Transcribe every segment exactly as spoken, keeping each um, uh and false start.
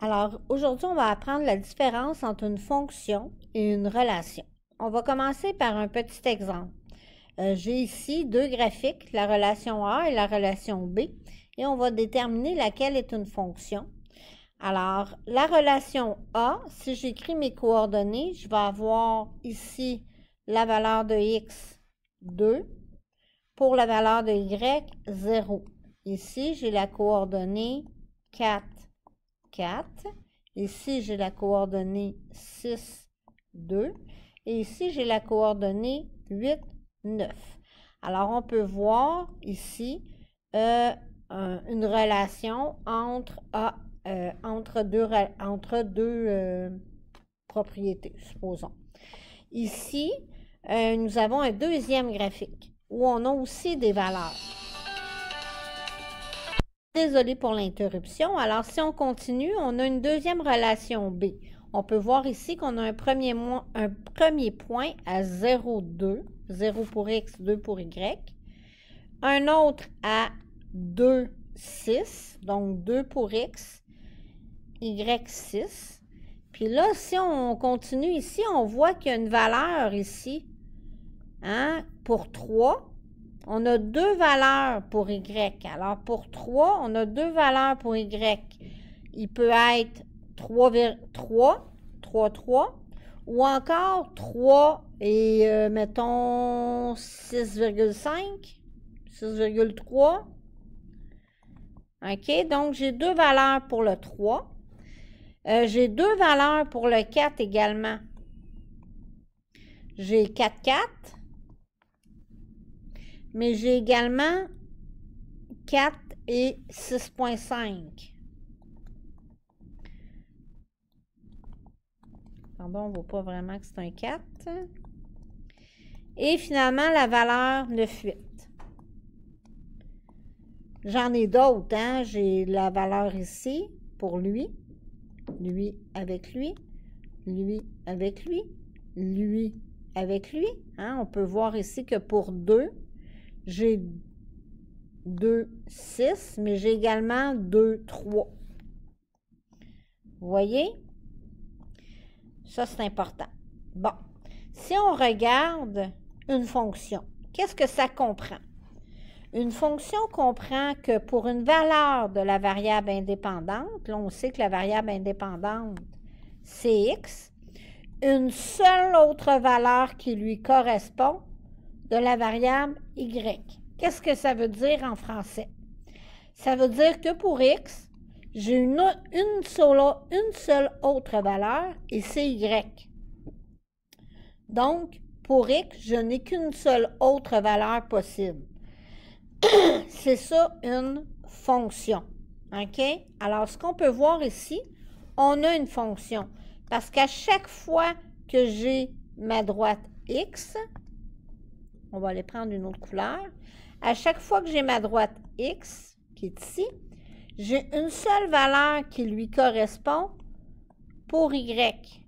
Alors, aujourd'hui, on va apprendre la différence entre une fonction et une relation. On va commencer par un petit exemple. Euh, j'ai ici deux graphiques, la relation A et la relation B, et on va déterminer laquelle est une fonction. Alors, la relation A, si j'écris mes coordonnées, je vais avoir ici la valeur de X, deux, pour la valeur de Y, zéro. Ici, j'ai la coordonnée quatre, quatre. Ici, j'ai la coordonnée six, deux. Et ici, j'ai la coordonnée huit, neuf. Alors, on peut voir ici euh, un, une relation entre, A, euh, entre deux, entre deux euh, propriétés, supposons. Ici, euh, nous avons un deuxième graphique où on a aussi des valeurs. Désolée pour l'interruption. Alors, si on continue, on a une deuxième relation B. On peut voir ici qu'on a un premier, un premier point à zéro, deux. zéro pour X, deux pour Y. Un autre à deux, six. Donc, deux pour X, Y, six. Puis là, si on continue ici, on voit qu'il y a une valeur ici, hein, pour trois. On a deux valeurs pour Y. Alors, pour trois, on a deux valeurs pour Y. Il peut être trois, trois, trois, trois, ou encore trois et, euh, mettons, six virgule cinq, six virgule trois. OK? Donc, j'ai deux valeurs pour le trois. Euh, j'ai deux valeurs pour le quatre également. J'ai quatre, quatre. Mais j'ai également quatre et six virgule cinq. Pardon, on ne voit pas vraiment que c'est un quatre. Et finalement, la valeur neuf, huit. J'en ai d'autres, hein? J'ai la valeur ici pour lui, lui avec lui, lui avec lui, lui avec lui. Hein? On peut voir ici que pour deux, j'ai deux, six, mais j'ai également deux, trois. Vous voyez? Ça, c'est important. Bon, si on regarde une fonction, qu'est-ce que ça comprend? Une fonction comprend que pour une valeur de la variable indépendante, là, on sait que la variable indépendante, c'est X, une seule autre valeur qui lui correspond de la variable Y. Qu'est-ce que ça veut dire en français? Ça veut dire que pour X, j'ai une, une, seule, une seule autre valeur et c'est Y. Donc, pour X, je n'ai qu'une seule autre valeur possible. C'est ça une fonction. OK? Alors, ce qu'on peut voir ici, on a une fonction. Parce qu'à chaque fois que j'ai ma droite X, on va aller prendre une autre couleur. À chaque fois que j'ai ma droite X, qui est ici, j'ai une seule valeur qui lui correspond pour Y.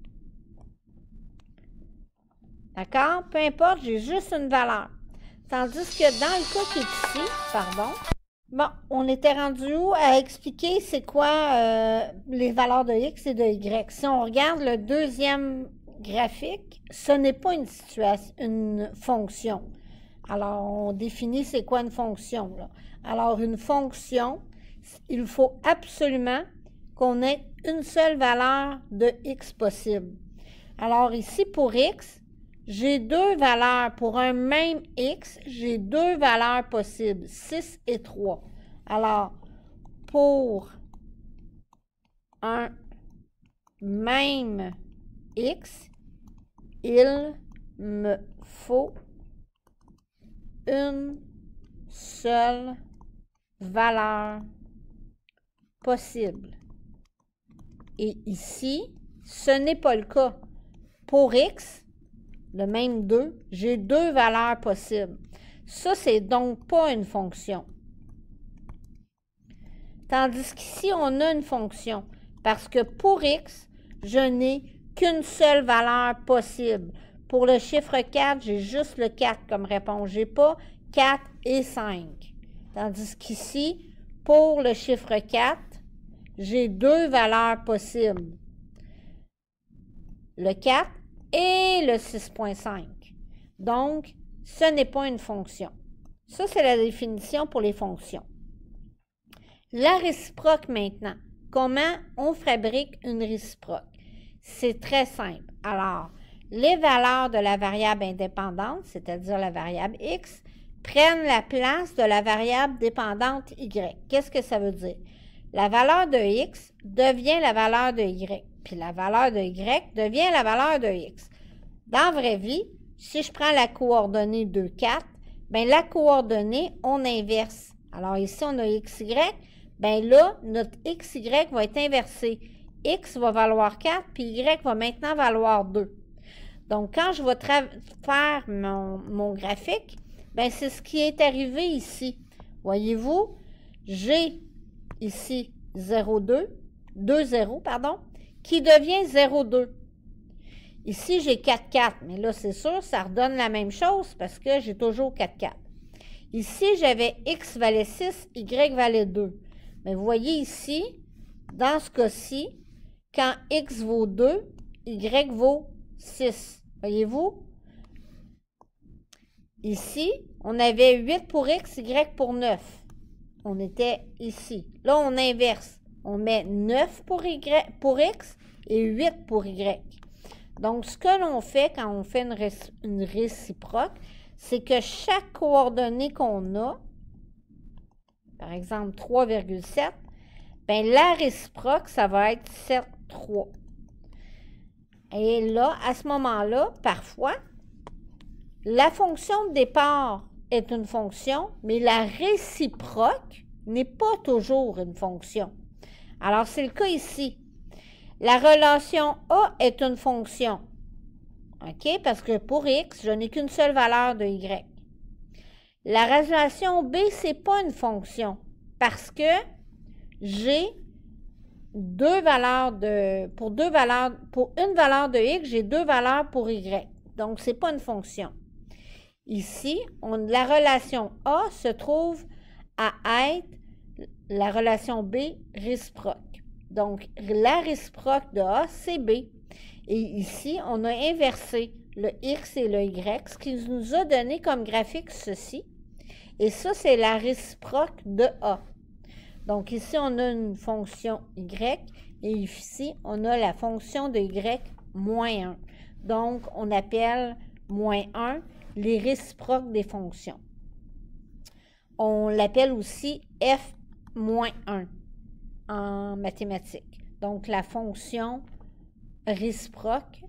D'accord? Peu importe, j'ai juste une valeur. Tandis que dans le cas qui est ici, pardon, bon, on était rendu où à expliquer c'est quoi euh, les valeurs de X et de Y. Si on regarde le deuxième graphique, ce n'est pas une situation, une fonction. Alors, on définit c'est quoi une fonction, là. Alors, une fonction, il faut absolument qu'on ait une seule valeur de X possible. Alors, ici, pour X, j'ai deux valeurs. Pour un même X, j'ai deux valeurs possibles, six et trois. Alors, pour un même X, il me faut une seule valeur possible. Et ici, ce n'est pas le cas. Pour X, le même deux, j'ai deux valeurs possibles. Ça, c'est donc pas une fonction. Tandis qu'ici, on a une fonction. Parce que pour X, je n'ai qu'une seule valeur possible. Pour le chiffre quatre, j'ai juste le quatre comme réponse. Je n'ai pas quatre et cinq. Tandis qu'ici, pour le chiffre quatre, j'ai deux valeurs possibles. Le quatre et le six virgule cinq. Donc, ce n'est pas une fonction. Ça, c'est la définition pour les fonctions. La réciproque maintenant. Comment on fabrique une réciproque? C'est très simple. Alors, les valeurs de la variable indépendante, c'est-à-dire la variable x, prennent la place de la variable dépendante y. Qu'est-ce que ça veut dire? La valeur de x devient la valeur de y, puis la valeur de y devient la valeur de x. Dans la vraie vie, si je prends la coordonnée deux, quatre, bien la coordonnée, on inverse. Alors ici, on a xy, bien là, notre xy va être inversé. X va valoir quatre, puis y va maintenant valoir deux. Donc, quand je vais faire mon, mon graphique, bien c'est ce qui est arrivé ici. Voyez-vous, j'ai ici zéro virgule deux, deux zéro, pardon, qui devient zéro virgule deux. Ici, j'ai quatre virgule quatre, mais là, c'est sûr, ça redonne la même chose parce que j'ai toujours quatre virgule quatre. Ici, j'avais x valait six, y valait deux. Mais vous voyez ici, dans ce cas-ci, quand x vaut deux, y vaut six. Voyez-vous? Ici, on avait huit pour x, y pour neuf. On était ici. Là, on inverse. On met neuf pour, y, pour x et huit pour y. Donc, ce que l'on fait quand on fait une, réci une réciproque, c'est que chaque coordonnée qu'on a, par exemple trois virgule sept, bien la réciproque, ça va être sept virgule trois. Et là, à ce moment-là, parfois, la fonction de départ est une fonction, mais la réciproque n'est pas toujours une fonction. Alors, c'est le cas ici. La relation A est une fonction. OK? Parce que pour x, je n'ai qu'une seule valeur de y. La relation B, ce n'est pas une fonction. Parce que j'ai deux valeurs de. Pour deux valeurs, pour une valeur de x, j'ai deux valeurs pour y. Donc, ce n'est pas une fonction. Ici, on, la relation A se trouve à être la relation B réciproque. Donc, la réciproque de A, c'est B. Et ici, on a inversé le x et le y, ce qui nous a donné comme graphique ceci. Et ça, c'est la réciproque de A. Donc, ici, on a une fonction y et ici, on a la fonction de y moins un. Donc, on appelle moins un les réciproques des fonctions. On l'appelle aussi f moins un en mathématiques. Donc, la fonction réciproque,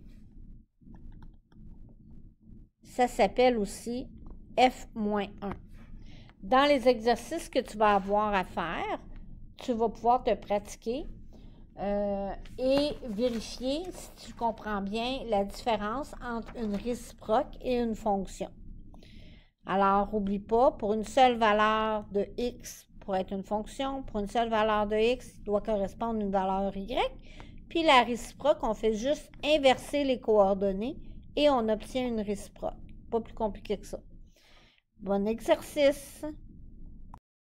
ça s'appelle aussi f moins un. Dans les exercices que tu vas avoir à faire, tu vas pouvoir te pratiquer euh, et vérifier si tu comprends bien la différence entre une réciproque et une fonction. Alors, n'oublie pas, pour une seule valeur de x, pour être une fonction, pour une seule valeur de x, il doit correspondre à une valeur y. Puis la réciproque, on fait juste inverser les coordonnées et on obtient une réciproque. Pas plus compliqué que ça. Bon exercice!